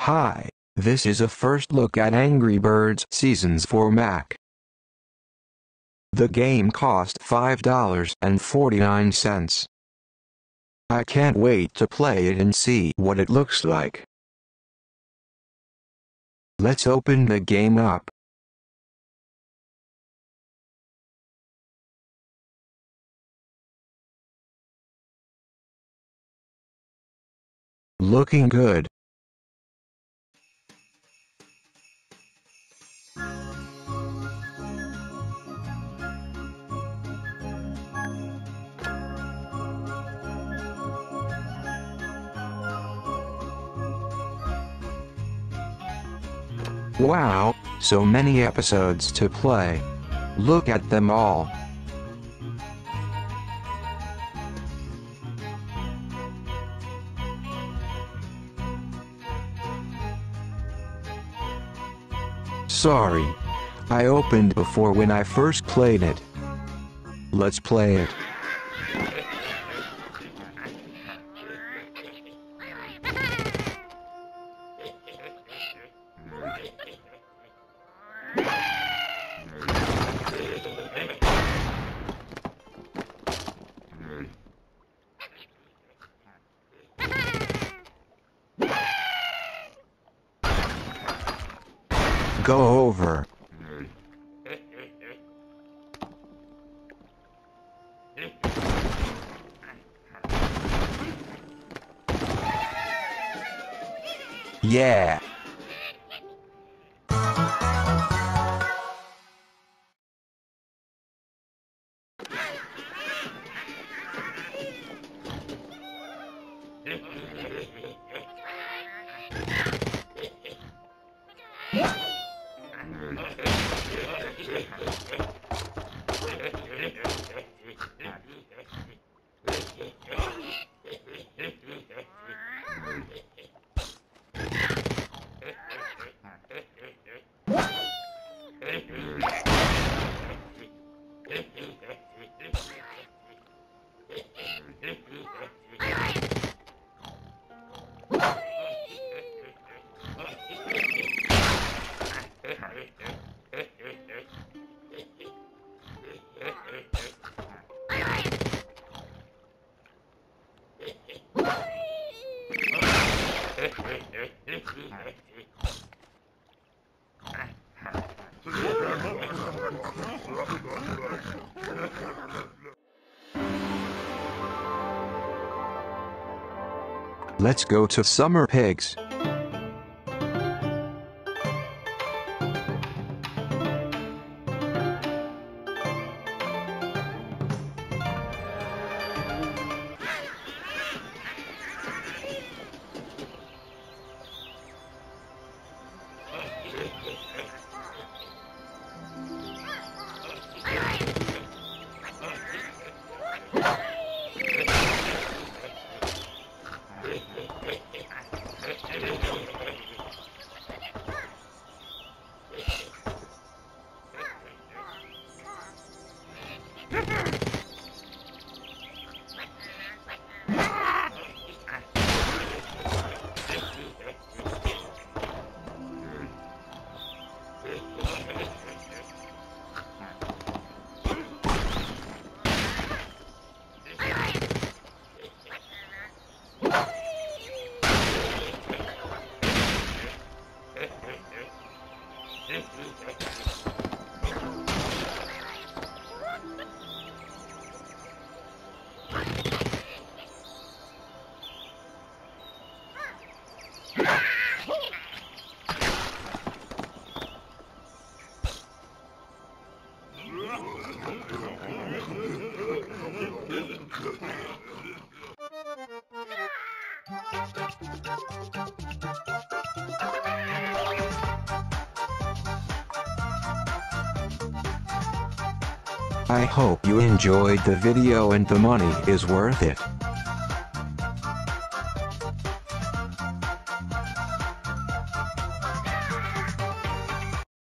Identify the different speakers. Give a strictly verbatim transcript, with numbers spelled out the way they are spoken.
Speaker 1: Hi, this is a first look at Angry Birds Seasons for Mac. The game cost five dollars and forty-nine cents. I can't wait to play it and see what it looks like. Let's open the game up. Looking good. Wow, so many episodes to play. Look at them all. Sorry, I opened before when I first played it. Let's play it. Go over. Yeah. Let's go to Summer Pigs. I hope you enjoyed the video and the money is worth it.